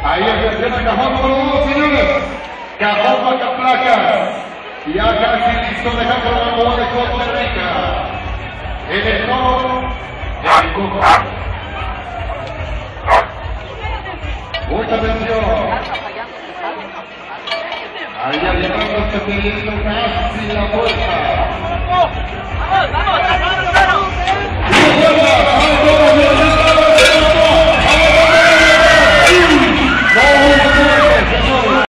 Ahí atención al cajón número 2, señores. Cajón vaca placa. Ya casi listo dejando la bola de Costa Rica. En el tono del coco. Mucha atención. Ahí llegando este pidiendo casi la puerta.